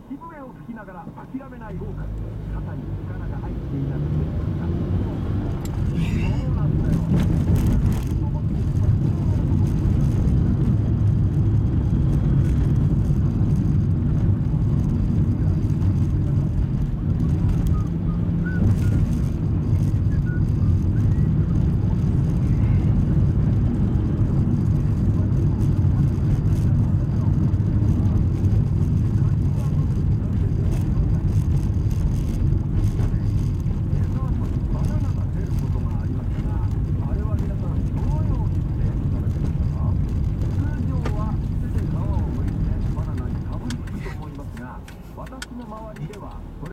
息笛を吹きながら諦めない豪華、肩に力が入っていたそうなんだよ。